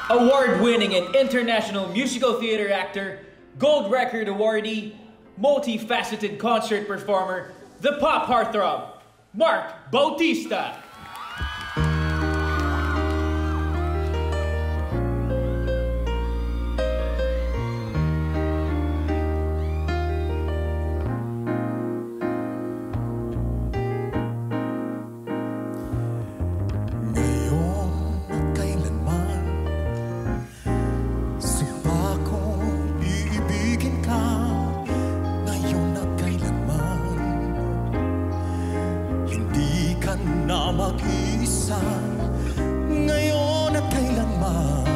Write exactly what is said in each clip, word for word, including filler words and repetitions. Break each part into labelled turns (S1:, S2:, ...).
S1: award-winning and international musical theater actor, gold record awardee, multifaceted concert performer, the pop heartthrob, Mark Bautista.
S2: Na mag-isa ngayon at kailanman,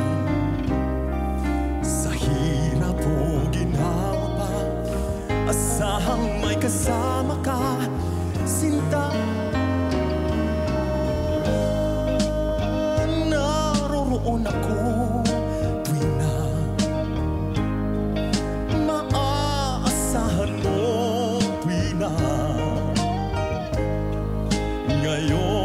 S2: sa hirap o ginawa pa, asahang may kasama ka, sinta. Naroroon ako tuwing na maaasahan mo tuwing na ngayon.